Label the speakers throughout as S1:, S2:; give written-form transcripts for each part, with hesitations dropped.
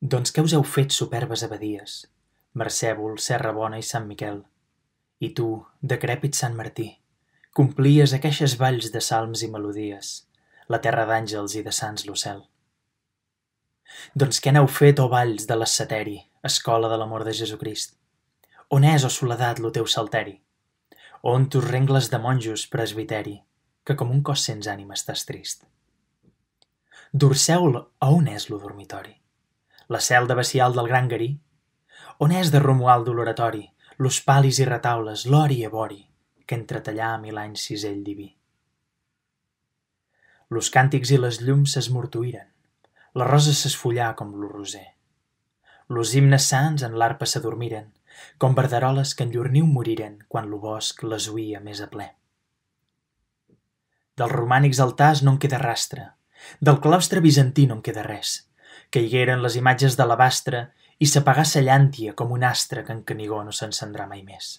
S1: Doncs què us heu fet, superbes abadies, Mercèvol, Serra Bona i Sant Miquel? I tu, decrèpit Sant Martí, complies aqueixes valls de salms i melodies, la terra d'àngels i de sants l'ocel. Doncs què n'heu fet, o valls de l'Esceteri, escola de l'amor de Jesucrist? On és, o soledat, lo teu salteri? On tus rengles de monjos, presbiteri, que com un cos sense ànima estàs trist? D'Orcèol, a on és lo dormitori? La cel de Bacial del Gran Garí? On és de Romuald l'oratori, los palis i retaules, l'ori i vori, que entretallà 1000 anys cisell diví? Los càntics i les llums s'esmortuïren, la rosa s'esfollà com lo roser. Los himnes sants en l'arpa s'adormiren, com verderoles que en llur niu moriren quan lo bosc les oïa més a ple. Dels romànics altars no en queda rastre, del claustre bizantí no en queda res. Caigueren les imatges d'alabastre i s'apagà sa llàntia com un astre que en Canigó no s'encendrà mai més.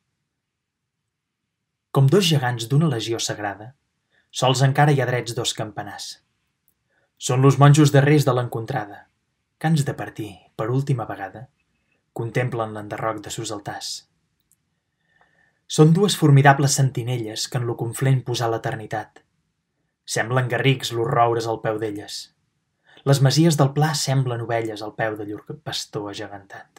S1: Com dos gegants d'una legió sagrada, sols encara hi ha drets 2 campanars. Són los monjos darrers de l'encontrada, que ans de partir, per última vegada, contemplen l'enderroc de sus altars. Són 2 formidables sentinelles que en lo conflent posà l'eternitat. Semblen garrics los roures al peu d'elles. Les masies del Pla semblen ovelles al peu de llur pastor agegantat.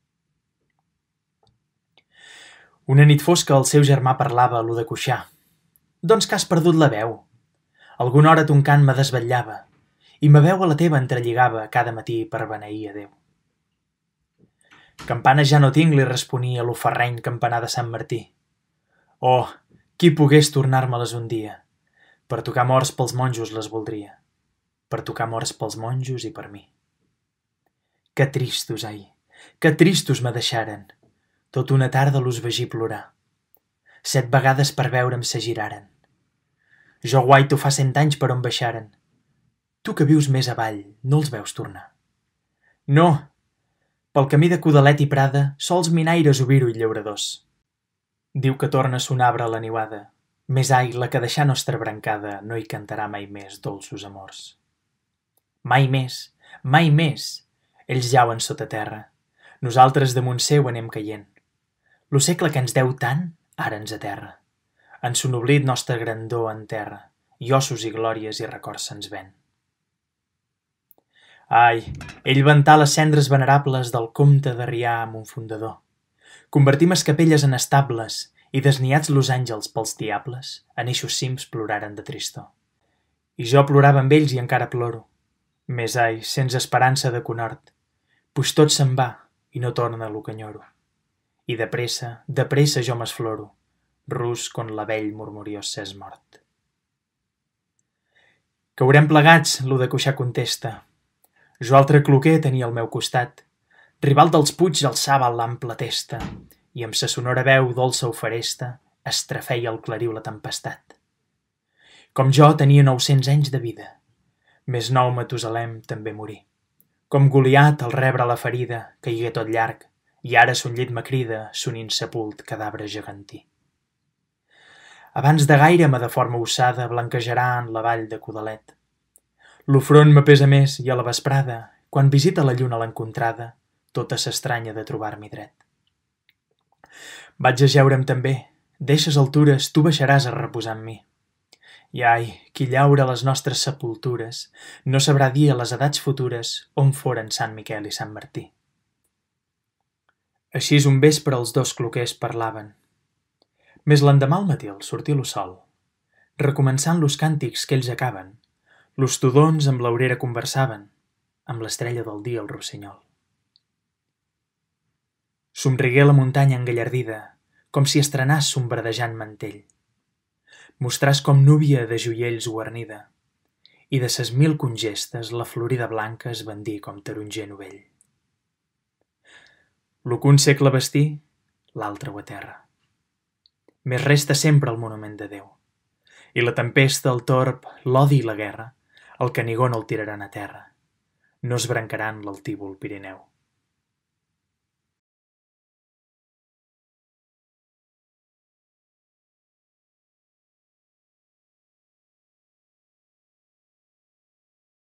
S1: Una nit fosca el seu germà parlava a lo de Cuixà. Doncs que has perdut la veu. Alguna hora ton cant me desvetllava i ma veu a la teva entrelligava cada matí per beneir a Déu. Campana ja no tinc, li responia lo ferreny campanar de Sant Martí. Oh, qui pogués tornar-me-les un dia. Per tocar morts pels monjos les voldria. Per tocar morts pels monjos i per mi. Que tristos, ai, que tristos me deixaren. Tot una tarda los vegí plorar. 7 vegades per veure'm se giraren. Jo guaito fa 100 anys per on baixaren. Tu que vius més avall, no els veus tornar. No, pel camí de Codalet i Prada, sols minaires oviro i llauradors. Diu que torna a son arbre a la niuada. Més ai, la que deixà nostra brancada no hi cantarà mai més dolços amors. Mai més, mai més, ells llauen sota terra. Nosaltres damunt seu anem caient. Lo segle que ens deu tant, ara ens aterra. En son oblit nostra grandor enterra, i ossos i glòries i records se'ns ven. Ai, ell ventà les cendres venerables del comte de Rià amb un fundador. Convertim es capelles en estables i desniats los àngels pels diables en eixos cims ploraren de tristor. I jo plorava amb ells i encara ploro. Més ai, sense esperança de conhort, puix tot se'n va i no torna lo que enyoro. I de pressa jo m'esfloro, rus con la vell murmuriós s'és mort. Caurem plegats, lo de Cuixà contesta. Jo altre cloquer tenia al meu costat, rival dels Puig alçava l'ample testa, i amb sa sonora veu dolça oferesta estrafeia al clariu la tempestat. Com jo tenia 900 anys de vida, més nou Matusalem també morí. Com Goliat al rebre la ferida caigué tot llarg, i ara son llit me crida son insepult cadàver gegantí. Abans de gaire me de forma ossada blanquejarà en la vall de Codalet. Lo front me pesa més i a la vesprada, quan visita la lluna l'encontrada, tota s'estranya de trobar-m'hi dret. Vaig a jeure'm també, d'eixes altures tu baixaràs a reposar amb mi. I ai, qui llaura les nostres sepultures no sabrà dir a les edats futures on foren Sant Miquel i Sant Martí. Així un vespre els 2 cloquers parlaven. Més l'endemà al matí al sortir lo sol, recomençant los càntics que ells acaben, los tudons amb l'aurera conversaven, amb l'estrella del dia el rossinyol. Somrigué la muntanya engallardida, com si estrenàs son verdejant mantell. Mostràs com núvia de joiells guarnida, i de ses 1000 congestes la florida blanca es bandí com taronger novell. Lo que un segle vestí, l'altre ho aterra. Més resta sempre el monument de Déu, i la tempesta, el torb, l'odi i la guerra, el Canigó no el tiraran a terra, no es brancaran l'altívol Pirineu.